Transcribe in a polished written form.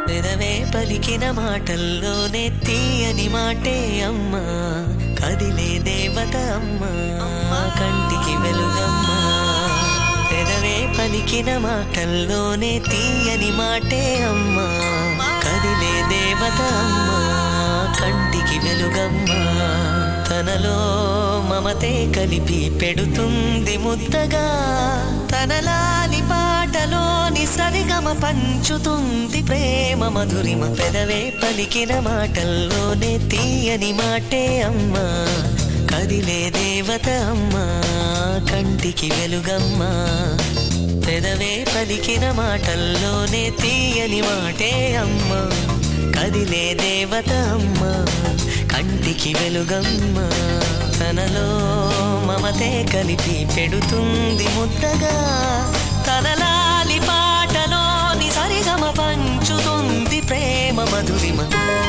పెదవే పలికిన మాటల్లోనే తీయని మాటే అమ్మా, కదిలే దేవత అమ్మా, కంటికి వెలుగమ్మా. పెదవే పలికిన మాటల్లోనే తీయని మాటే అమ్మా, కదిలే దేవత అమ్మా, కంటికి వెలుగమ్మా. తనలో మమతే కలిపి పెడుతుంది ముద్దగా, తనలాలి పాటలోని సరిగమ పంచుతుంది ప్రేమ మధురిమ. పెదవే పలికిన మాటల్లోనే తీయని మాటే అమ్మా, కదిలే దేవత అమ్మా, కంటికి వెలుగమ్మా. పెదవే పలికిన మాటల్లోనే తీయని మాటే అమ్మా, కదిలే దేవత అమ్మా, కంటికి వెలుగమ్మా. తనలో మమతే కలిపి పెడుతుంది ముద్దగా, తనలాలి పాటలోని సరిగమ పంచుతుంది ప్రేమ మధురిమ.